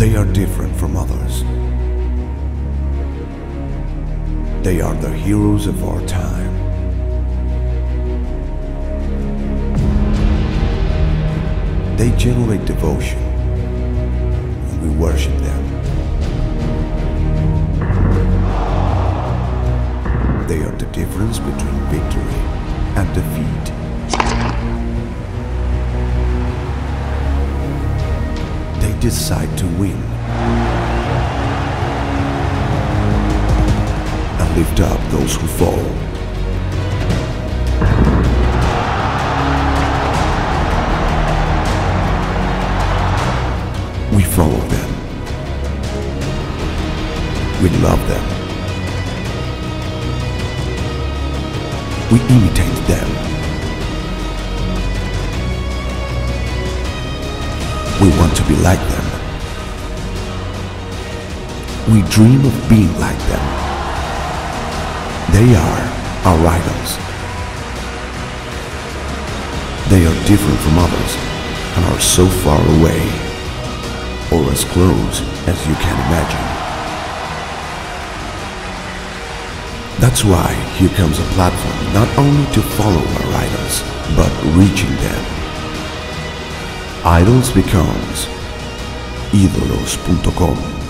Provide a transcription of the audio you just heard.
They are different from others. They are the heroes of our time. They generate devotion, and we worship them. They are the difference between victory and defeat. They decide to win and lift up those who fall. We follow them. We love them. We imitate them. We want to be like them. We dream of being like them. They are our idols. They are different from others and are so far away, or as close as you can imagine. That's why here comes a platform not only to follow our idols, but reaching them. Idols becomes ídolos.com.